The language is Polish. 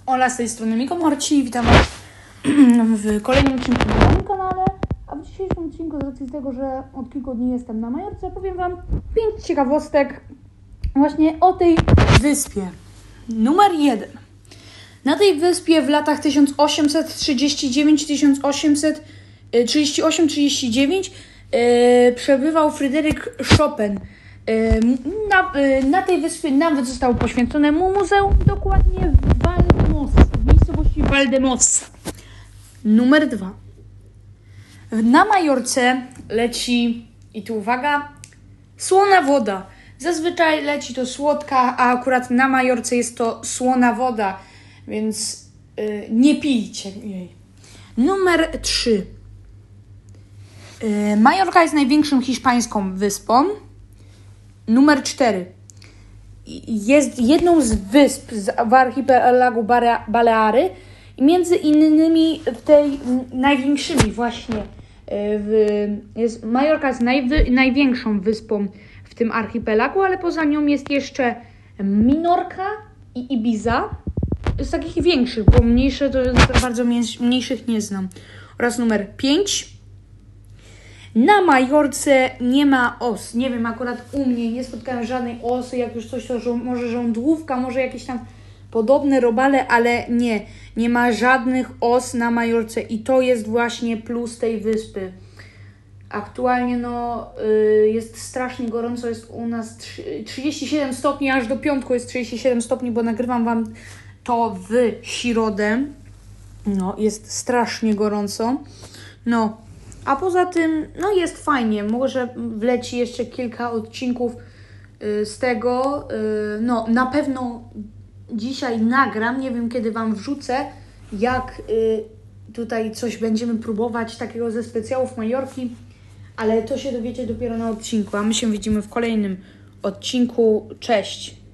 Ola, z tej strony Miko Marci, witam Was w kolejnym odcinku na moim kanale. A w dzisiejszym odcinku, z racji tego, że od kilku dni jestem na Majorce, powiem Wam 5 ciekawostek właśnie o tej wyspie. Numer 1. Na tej wyspie w latach 1839-1838-39 przebywał Fryderyk Chopin. Na tej wyspie nawet zostało poświęcone mu muzeum, dokładnie w miejscowości Valdemossa. Numer 2. Na Majorce leci, i tu uwaga, słona woda. Zazwyczaj leci to słodka, a akurat na Majorce jest to słona woda, więc nie pijcie jej. Numer 3. Majorka jest największą hiszpańską wyspą. Numer 4. Jest jedną z wysp w archipelagu Baleary i między innymi w tej największymi właśnie. Majorka jest największą wyspą w tym archipelagu, ale poza nią jest jeszcze Minorka i Ibiza. Z takich większych, bo mniejsze to bardzo mniejszych nie znam. Oraz numer 5. Na Majorce nie ma os. Nie wiem, akurat u mnie nie spotkałem żadnej osy. Jak już coś, to może żądłówka, może jakieś tam podobne robale, ale nie ma żadnych os na Majorce i to jest właśnie plus tej wyspy. Aktualnie jest strasznie gorąco, jest u nas 37 stopni, aż do piątku jest 37 stopni, bo nagrywam Wam to w środę. Jest strasznie gorąco. A poza tym, jest fajnie. Może wleci jeszcze kilka odcinków z tego. Na pewno dzisiaj nagram. Nie wiem, kiedy Wam wrzucę, jak tutaj coś będziemy próbować takiego ze specjałów Majorki. Ale to się dowiecie dopiero na odcinku. A my się widzimy w kolejnym odcinku. Cześć!